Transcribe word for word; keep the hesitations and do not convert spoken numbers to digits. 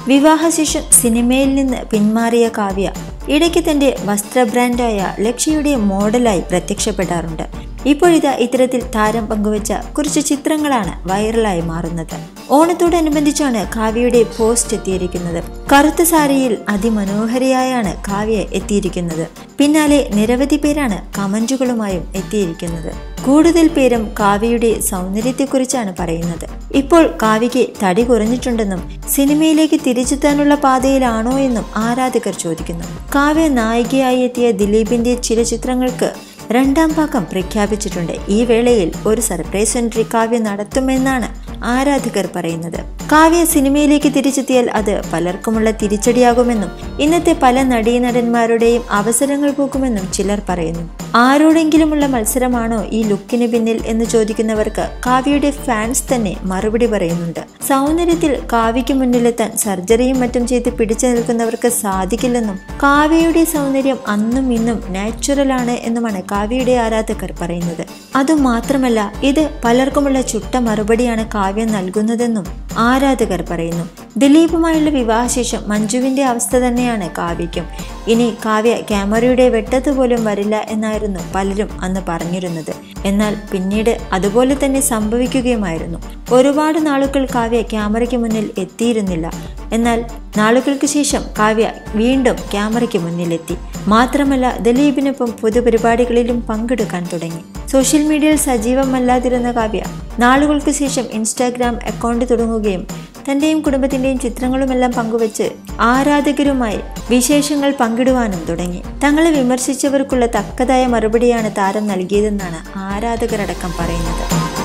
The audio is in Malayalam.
വിവാഹശേഷം സിനിമയിൽ നിന്ന് പിന്മാറിയ കാവ്യ ഇടയ്ക്ക് തന്റെ വസ്ത്ര ബ്രാൻഡായ ലക്ഷ്യയുടെ മോഡലായി പ്രത്യക്ഷപ്പെടാറുണ്ട്. ഇപ്പോഴിതാ ഇത്തരത്തിൽ താരം പങ്കുവച്ച കുറച്ച് ചിത്രങ്ങളാണ് വൈറലായി മാറുന്നത്. ഓണത്തോടനുബന്ധിച്ചാണ് കാവ്യയുടെ പോസ്റ്റ് എത്തിയിരിക്കുന്നത്. കറുത്ത സാരിയിൽ അതിമനോഹരയായാണ് കാവ്യ എത്തിയിരിക്കുന്നത്. പിന്നാലെ നിരവധി പേരാണ് കമന്റുകളുമായും എത്തിയിരിക്കുന്നത്. കൂടുതൽ പേരും കാവ്യയുടെ സൗന്ദര്യത്തെക്കുറിച്ചാണ് പറയുന്നത്. ഇപ്പോൾ കാവ്യയ്ക്ക് തടി കുറഞ്ഞിട്ടുണ്ടെന്നും സിനിമയിലേക്ക് തിരിച്ചെത്താനുള്ള പാതയിലാണോ എന്നും ആരാധകർ ചോദിക്കുന്നു. കാവ്യ നായികയായി എത്തിയ ദിലീപിന്റെ ചില ചിത്രങ്ങൾക്ക് രണ്ടാം ഭാഗം പ്രഖ്യാപിച്ചിട്ടുണ്ട്. ഈ വേളയിൽ ഒരു സർപ്രൈസ് എൻട്രി കാവ്യ നടത്തുമെന്നാണ് ആരാധകർ പറയുന്നത്. കാവ്യ സിനിമയിലേക്ക് തിരിച്ചെത്തിയാൽ അത് പലർക്കുമുള്ള തിരിച്ചടിയാകുമെന്നും ഇന്നത്തെ പല നടീനടന്മാരുടെയും അവസരങ്ങൾ പോകുമെന്നും ചിലർ പറയുന്നു. ആരോടെങ്കിലുമുള്ള മത്സരമാണോ ഈ ലുക്കിന് പിന്നിൽ എന്ന് ചോദിക്കുന്നവർക്ക് കാവ്യയുടെ ഫാൻസ് തന്നെ മറുപടി പറയുന്നുണ്ട്. സൗന്ദര്യത്തിൽ കാവ്യയ്ക്ക് മുന്നിലെത്താൻ സർജറിയും മറ്റും ചെയ്ത് പിടിച്ചു നിൽക്കുന്നവർക്ക് സാധിക്കില്ലെന്നും കാവ്യയുടെ സൗന്ദര്യം അന്നും ഇന്നും നാച്ചുറൽ ആണ് എന്നുമാണ് കാവ്യയുടെ ആരാധകർ പറയുന്നത്. അതുമാത്രമല്ല, ഇത് പലർക്കുമുള്ള ചുട്ട മറുപടിയാണ് കാവ്യ നൽകുന്നതെന്നും ആരാധകർ പറയുന്നു. ദിലീപുമായുള്ള വിവാഹശേഷം മഞ്ജുവിന്റെ അവസ്ഥ തന്നെയാണ് കാവ്യയ്ക്കും. ഇനി കാവ്യ ക്യാമറയുടെ വെട്ടത്ത് പോലും വരില്ല എന്നായിരുന്നു പലരും അന്ന് പറഞ്ഞിരുന്നത്. എന്നാൽ പിന്നീട് അതുപോലെ തന്നെ സംഭവിക്കുകയുമായിരുന്നു. ഒരുപാട് നാളുകൾ കാവ്യ ക്യാമറയ്ക്ക് മുന്നിൽ എത്തിയിരുന്നില്ല. എന്നാൽ നാളുകൾക്ക് ശേഷം കാവ്യ വീണ്ടും ക്യാമറയ്ക്ക് മുന്നിലെത്തി. മാത്രമല്ല, ദിലീപിനൊപ്പം പൊതുപരിപാടികളിലും പങ്കെടുക്കാൻ തുടങ്ങി. സോഷ്യൽ മീഡിയയിൽ സജീവമല്ലാതിരുന്ന കാവ്യ നാളുകൾക്ക് ശേഷം ഇൻസ്റ്റാഗ്രാം അക്കൗണ്ട് തുടങ്ങുകയും തന്റെയും കുടുംബത്തിന്റെയും ചിത്രങ്ങളുമെല്ലാം പങ്കുവച്ച് ആരാധകരുമായി വിശേഷങ്ങൾ പങ്കിടുവാനും തുടങ്ങി. തങ്ങളെ വിമർശിച്ചവർക്കുള്ള തക്കതായ മറുപടിയാണ് താരം നൽകിയതെന്നാണ് ആരാധകരടക്കം പറയുന്നത്.